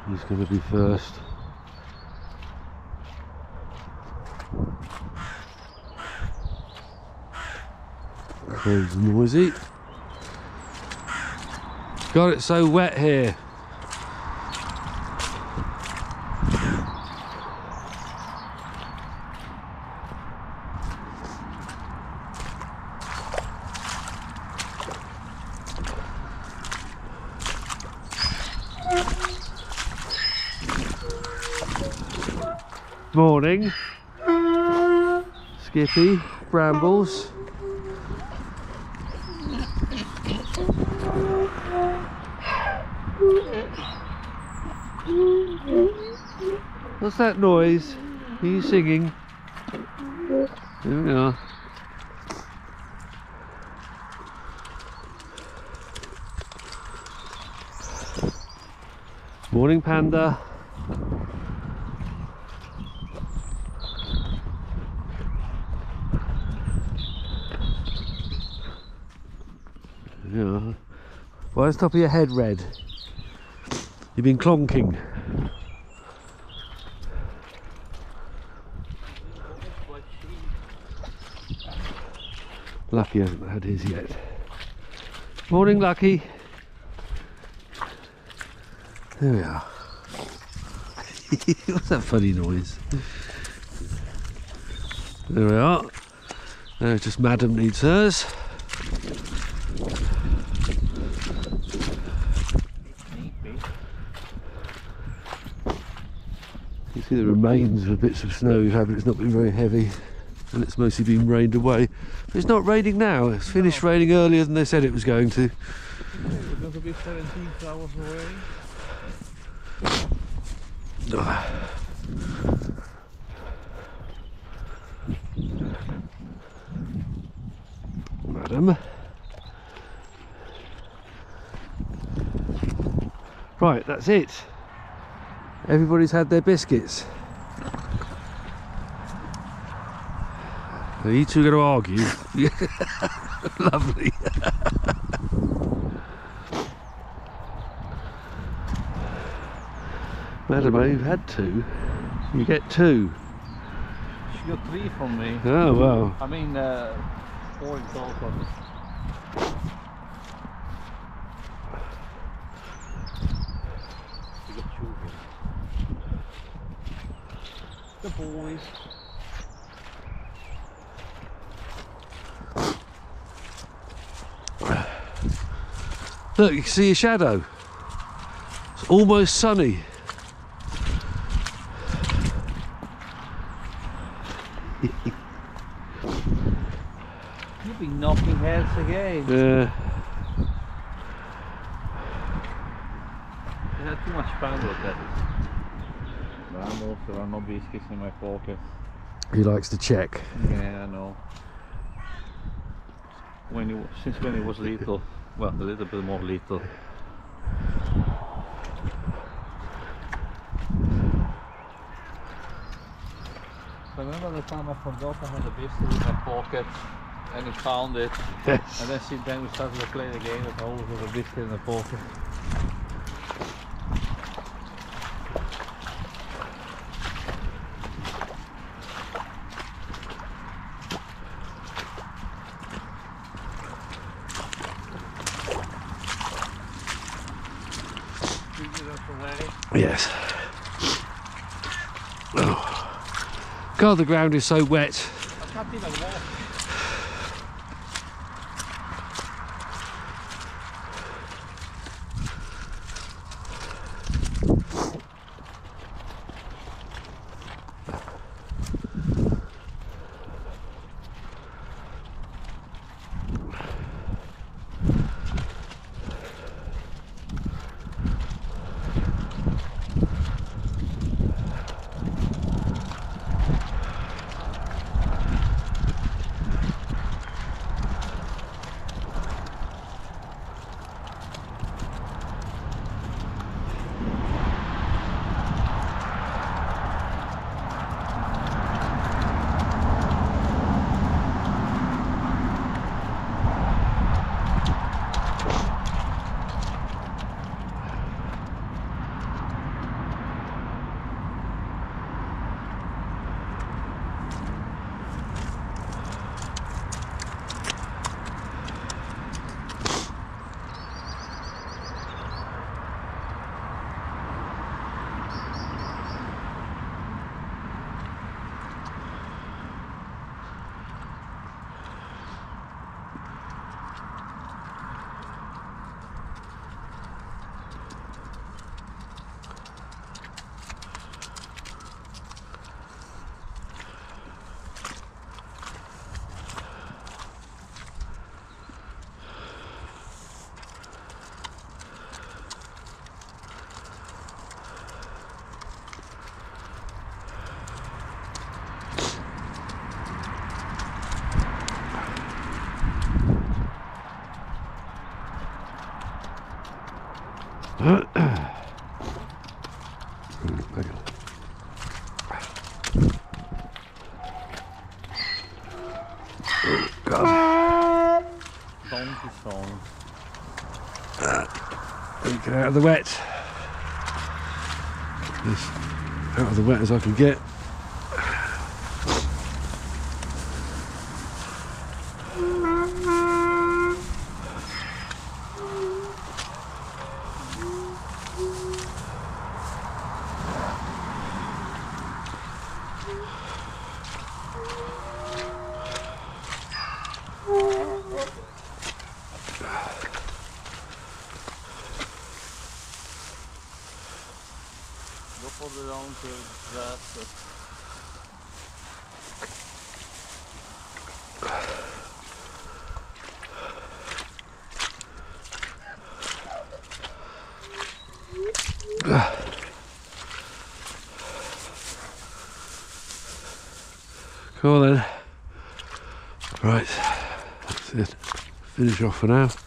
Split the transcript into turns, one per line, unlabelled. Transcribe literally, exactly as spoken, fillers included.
Who's going to be first? Crow's noisy. God, it's so wet here. Morning, Skippy, Brambles. What's that noise? Are you singing? Here we are. Morning, Panda. Yeah. Why is the top of your head red? You've been clonking. Lucky hasn't had his yet. Morning, Lucky. There we are. What's that funny noise? There we are. Now just Madam needs hers. You see the remains of bits of snow we've had, but it's not been very heavy, and it's mostly been rained away. But it's not raining now. It's finished raining earlier than they said it was going to.
It's going to be seventeen hours away.
Madam. Right, that's it. Everybody's had their biscuits. Are you two going to argue? Lovely. Madam, you've had two. You get two.
She got three from me.
Oh, well.
I mean, uh, four in total. She got two here. The boys.
Look, you can see your shadow. It's almost sunny.
You've been knocking heads again.
Yeah.
I had too much fun with that. I'm also, there are no biscuits in my pocket.
He likes to check.
Yeah, I know. When he, since when he was little, well, a little bit more little. I remember the time I forgot I had a biscuit in my pocket, and he found it.
Yes.
And then, she, then we started to play the game with always with a biscuit in the pocket.
Yes. Oh. God, the ground is so wet.
I can't even walk.
God.
Donkey song.
Get out of the wet. As out of the wet as I can get.
Go for the down to grass.
Cool then. Right, that's it. Finish off for now.